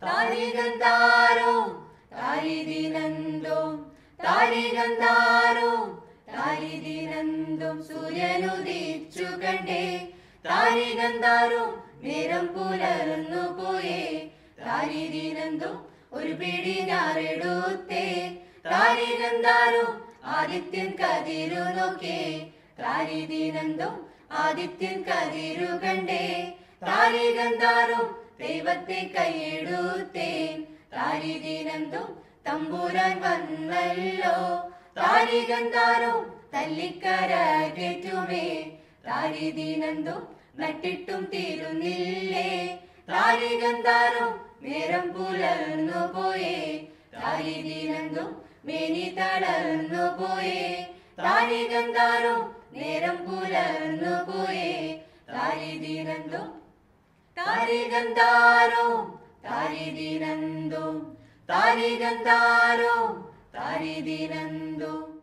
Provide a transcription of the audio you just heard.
താരികന്താരോ താരിദിനന്തും താരികന്താരോ താരിദിനന്തും സൂര്യനുദിച്ചു കണ്ടേ താരികന്താരോ നേരം പുലർന്നു പോയേ താരിദിനന്തും ഒരു പിടി ഞാറെടുത്തേ താരികന്താരോ ആദിത്യൻ കതിരു നോക്കേ താരിദിനന്തും ആദിത്യൻ കതിരു കണ്ടേ താരികന്താരോ ദൈവത്തെ കൈയെടുത്തേൻ താരിദിനന്തും തമ്പുരാൻ വന്നല്ലോ താരികന്താരോ തല്ലിക്കരകേറ്റുമേ താരിദിനന്തും നട്ടിട്ടും തീരുന്നില്ലേ താരികന്താരോ നേരം പുലർന്നു പോയേ താരിദിനന്തും മേനി തളർന്നു പോയേ താരികന്താരോ നേരം പുലർന്നു പോയേ താരിദിനന്തും താരികന്താരോ താരിദിനന്തും താരികന്താരോ താരിദിനന്തും